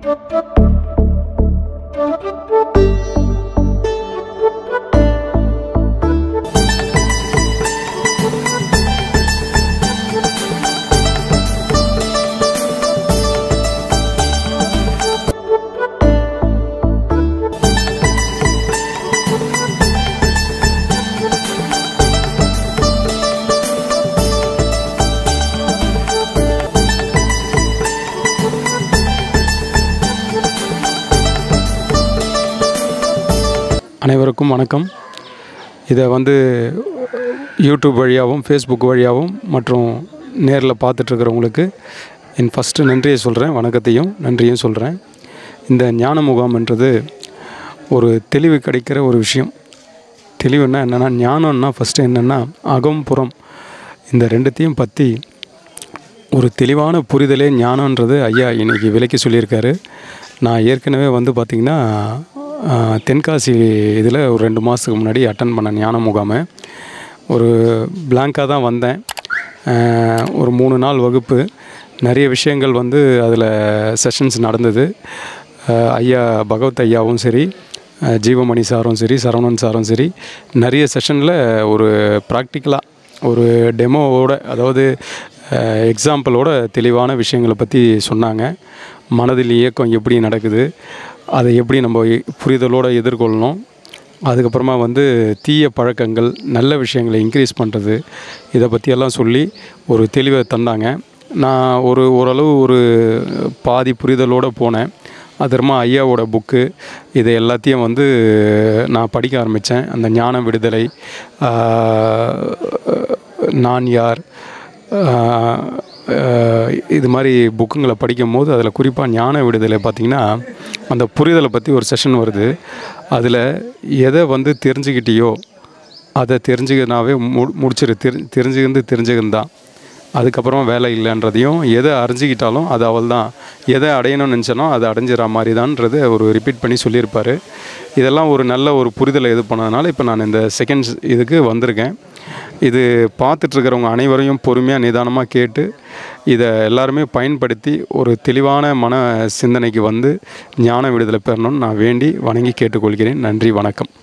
அனைவருக்கும் வணக்கம். இதை யூடியூப் வழியாகவும் ஃபேஸ்புக் வழியாகவும் மற்றும் நேரில் பார்த்துட்ருக்கிறவங்களுக்கு என் ஃபஸ்ட்டு நன்றியை சொல்கிறேன், வணக்கத்தையும் நன்றியும் சொல்கிறேன். இந்த ஞான முகாம்ன்றது ஒரு தெளிவு கிடைக்கிற ஒரு விஷயம். தெளிவுன்னா என்னென்னா, ஞானம்னா ஃபஸ்ட்டு என்னென்னா அகம் புறம் இந்த ரெண்டுத்தையும் பற்றி ஒரு தெளிவான புரிதலே ஞானன்றது ஐயா இன்றைக்கி விளக்கி சொல்லியிருக்காரு. நான் ஏற்கனவே பார்த்திங்கன்னா தென்காசி இதில் ஒரு 2 மாதத்துக்கு முன்னாடி அட்டன் பண்ண ஞான முகாமை ஒரு பிளாங்காக தான் வந்தேன். ஒரு 3 நாள் வகுப்பு, நிறைய விஷயங்கள் அதில் செஷன்ஸ் நடந்தது. ஐயா பகவத் ஐயாவும் சரி, ஜீவமணி சாரும் சரி, சரவணன் சாரும் சரி, நிறைய செஷனில் ஒரு ப்ராக்டிக்கலாக ஒரு டெமோவோட, அதாவது எக்ஸாம்பிளோட தெளிவான விஷயங்களை பற்றி சொன்னாங்க. மனதில் இயக்கம் எப்படி நடக்குது, அதை எப்படி நம்ம புரிதலோடு எதிர்கொள்ளணும், அதுக்கப்புறமா தீய பழக்கங்கள் நல்ல விஷயங்களை இன்க்ரீஸ் பண்ணுறது, இதை பற்றியெல்லாம் சொல்லி ஒரு தெளிவை தந்தாங்க. நான் ஓரளவு ஒரு பாதி புரிதலோடு போனேன். அதுமா ஐயாவோட புக்கு இதை எல்லாத்தையும் நான் படிக்க ஆரம்பித்தேன். அந்த ஞான விடுதலை, நான் யார், இது மாதிரி புக்குங்களை படிக்கும் போது அதில் குறிப்பாக ஞான விடுதலை பார்த்திங்கன்னா அந்த புரிதலை பற்றி ஒரு செஷன் வருது. அதில் எதை தெரிஞ்சுக்கிட்டியோ அதை தெரிஞ்சுக்கினாவே முடிச்சிரு. தெரிஞ்சுக்கிந்தான் அதுக்கப்புறமா வேலை இல்லைன்றதையும், எதை அறிஞ்சிக்கிட்டாலும் அது அவள் தான், எதை அடையணும்னு நினச்சானோ அதை அடைஞ்சிடற மாதிரி தான்றது ஒரு ரிப்பீட் பண்ணி சொல்லியிருப்பார். இதெல்லாம் ஒரு நல்ல ஒரு புரிதலை இது பண்ணதுனால இப்போ நான் இந்த செகண்ட்ஸ் இதுக்கு வந்திருக்கேன். இது பார்த்துட்ருக்கிறவங்க அனைவரையும் பொறுமையாக நிதானமாக கேட்டு இதை எல்லாருமே பயன்படுத்தி ஒரு தெளிவான மன சிந்தனைக்கு ஞான விடுதலை பெறணும்னு நான் வேண்டி வணங்கி கேட்டுக்கொள்கிறேன். நன்றி, வணக்கம்.